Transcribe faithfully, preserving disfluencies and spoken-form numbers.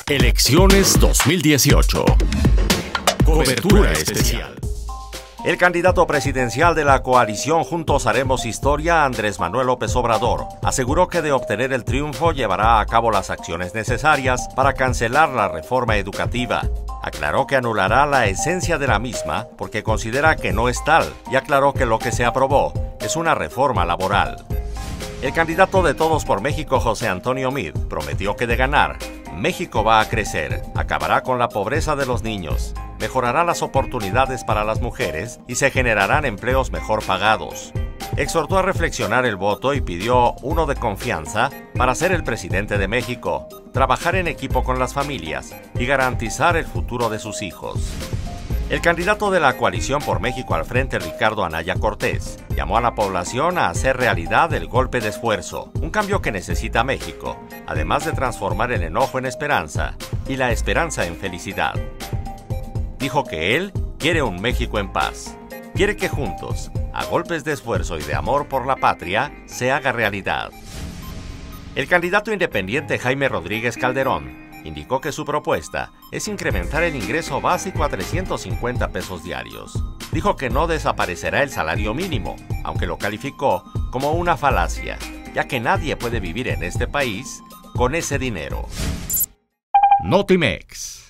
Elecciones dos mil dieciocho. Cobertura especial. El candidato presidencial de la coalición Juntos Haremos Historia, Andrés Manuel López Obrador, aseguró que de obtener el triunfo llevará a cabo las acciones necesarias para cancelar la reforma educativa. Aclaró que anulará la esencia de la misma porque considera que no es tal y aclaró que lo que se aprobó es una reforma laboral. El candidato de Todos por México, José Antonio Meade, prometió que de ganar, México va a crecer, acabará con la pobreza de los niños, mejorará las oportunidades para las mujeres y se generarán empleos mejor pagados. Exhortó a reflexionar el voto y pidió uno de confianza para ser el presidente de México, trabajar en equipo con las familias y garantizar el futuro de sus hijos. El candidato de la Coalición por México al Frente, Ricardo Anaya Cortés, llamó a la población a hacer realidad el golpe de esfuerzo, un cambio que necesita México, además de transformar el enojo en esperanza y la esperanza en felicidad. Dijo que él quiere un México en paz, quiere que juntos, a golpes de esfuerzo y de amor por la patria, se haga realidad. El candidato independiente Jaime Rodríguez Calderón indicó que su propuesta es incrementar el ingreso básico a trescientos cincuenta pesos diarios. Dijo que no desaparecerá el salario mínimo, aunque lo calificó como una falacia, ya que nadie puede vivir en este país con ese dinero. Notimex.